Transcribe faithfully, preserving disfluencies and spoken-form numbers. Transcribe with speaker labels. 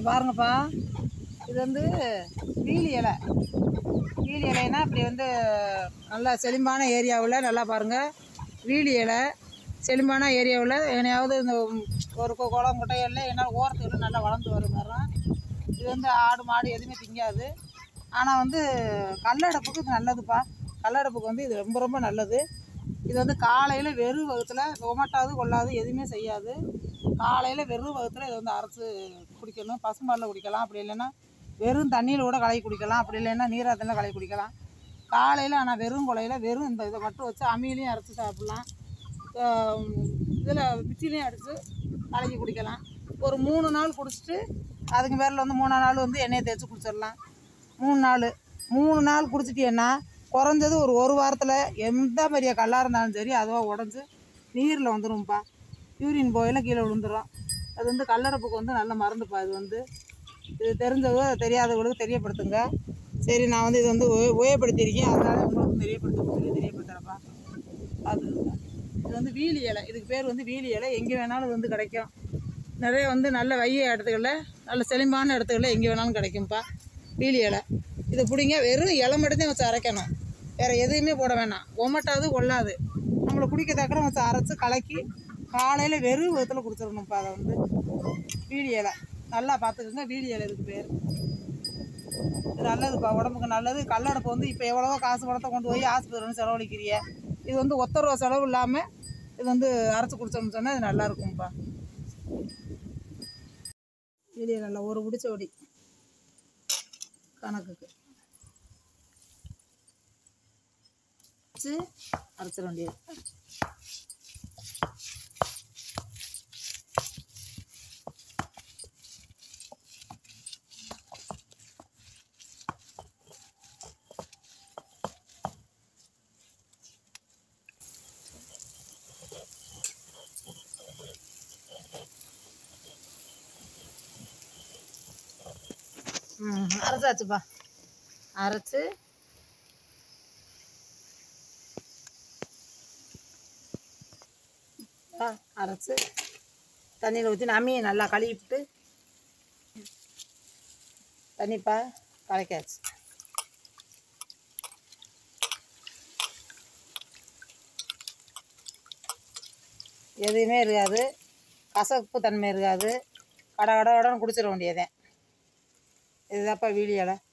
Speaker 1: பாருங்கப்பா, இது வந்து வீலி இலை. வீலி இலைன்னா இப்படி வந்து நல்லா செழிம்பான ஏரியாவில் நல்லா பாருங்கள். வீலி இலை செழிம்பான ஏரியாவில் எங்கனையாவது இந்த ஒரு குளம் குட்டைகளில் என்னால் ஓரத்துக்கிட்ட நல்லா வளர்ந்து வரும் மரம். இது வந்து ஆடு மாடு எதுவுமே திங்காது. ஆனால் வந்து கல்லடப்புக்கு இது நல்லதுப்பா. கல்லடப்புக்கு வந்து இது ரொம்ப ரொம்ப நல்லது. இது வந்து காலையில் வெறும் வகுத்தில் ஒமட்டாது கொள்ளாது எதுவுமே செய்யாது. காலையில் வெறும் வகுத்தில் இதை வந்து அரைச்சி குடிக்கணும். பசும்பாலில் குடிக்கலாம், அப்படி இல்லைன்னா வெறும் தண்ணியில் கூட கலக்கி குடிக்கலாம், அப்படி இல்லைன்னா நீராத்தில் கலக்கி குடிக்கலாம். காலையில் ஆனால் வெறும் கொலையில் வெறும் இந்த இதை மட்டும் வச்சு அம்மியிலையும் அரைச்சி சாப்பிட்லாம், இதில் மிக்சிலையும் அடித்து கலக்கி குடிக்கலாம். ஒரு மூணு நாள் குடிச்சிட்டு அதுக்கு பேரில் வந்து மூணாம் நாள் வந்து எண்ணெயை தேய்ச்சி குடிச்சிடலாம். மூணு நாள் மூணு நாள் குடிச்சிட்டிங்கன்னா குறைஞ்சது ஒரு ஒரு வாரத்தில் எந்த பெரிய கல்லாக இருந்தாலும் சரி அதுவாக உடஞ்சி நீரில் வந்துடும்ப்பா. யூரின் போயில் கீழே விழுந்துடும். அது வந்து கல்லடப்புக்கு வந்து நல்ல மருந்துப்பா. இது வந்து இது தெரிஞ்சவங்க தெரியாதவங்களுக்கு தெரியப்படுத்துங்க. சரி, நான் வந்து இது வந்து உபயோகப்படுத்தியிருக்கேன், அதனால் உங்களுக்கு தெரியப்படுத்த சொல்லி தெரியப்படுத்துகிறப்பா. அது இது வந்து வீலி இலை. இதுக்கு பேர் வந்து வீலி இலை. எங்கே வேணாலும் இது வந்து கிடைக்கும். நிறைய வந்து நல்ல வைய இடத்துகளில் நல்ல செழிம்பான இடத்துகளில் எங்கே வேணாலும் கிடைக்கும்ப்பா வீலி இலை. இதை பிடிங்க, வெறும் இலை மட்டும்தான் வச்சு அரைக்கணும், வேறு எதுவுமே போட வேணாம். ஒமட்டாது கொள்ளாது. நம்மளை குடிக்க தக்கற வச்சு அரைச்சி கலக்கி காலையில் வெறும் விதத்தில் குடிச்சிடணும்ப்பா. அதை வந்து வீலி இலை நல்லா பார்த்துக்குங்க. வீலி இலை இதுக்கு பேர். இது நல்லதுப்பா, உடம்புக்கு நல்லது. கல்லடப்பு வந்து இப்போ எவ்வளவோ காசு பணத்தை கொண்டு போய் ஆஸ்பத்திரி வந்து செலவழிக்கிறிய, இது வந்து ஒத்த ரூபா செலவு இல்லாமல் இது வந்து அரைச்சி குடிச்சோம்னு சொன்னால் இது நல்லா இருக்கும்ப்பா. வீலி நல்லா ஒரு பிடிச்ச ஒடி கணக்குக்கு வச்சு அரைச்சிட வேண்டியது. ம் அரைச்சாச்சுப்பா. அரைச்சி அரைச்சி தண்ணியில் ஊற்றி அம்மியை நல்லா கழுவிட்டு தண்ணிப்பா கலக்காச்சு. எதுவுமே இருக்காது, கசப்பு தன்மை இருக்காது. கட கட கடன்னு குடிச்சிட வேண்டியதேன். இதுதான்ப்பா வீலி இலை.